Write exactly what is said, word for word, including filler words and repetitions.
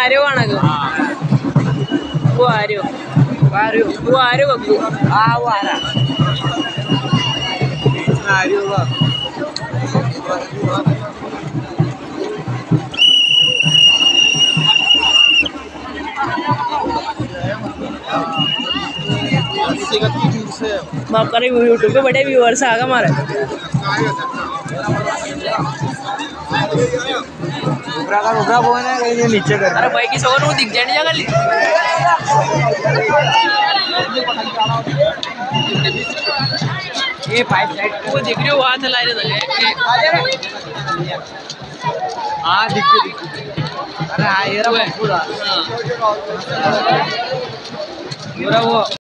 आर्यो आना को वो आर्यो आर्यो वो आर्यो बग्गू हाँ वो आ रहा आर्यो का माफ करें यूट्यूब पे बड़े व्यूअर्स आ गए हमारे उबरा का उबरा बोल है कहीं नीचे कर अरे भाई की सोन वो दिख जाने जगह ली ये पाइप साइड वो दिख रही हो वहां से लाए थे हां दिख रही अरे हां ये रहा पूरा पूरा वो